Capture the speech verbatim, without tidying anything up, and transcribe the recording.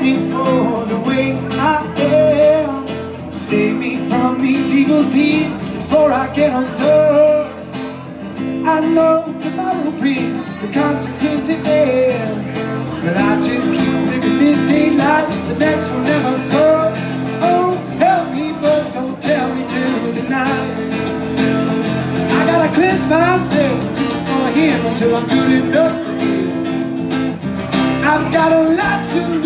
me for the way I am. Save me from these evil deeds before I get undone. I know tomorrow will bring the consequence at hand, but I just keep living this daylight, the next will never come. Oh, help me, but don't tell me to deny. I gotta cleanse myself for him until I'm good enough. I've got a lot to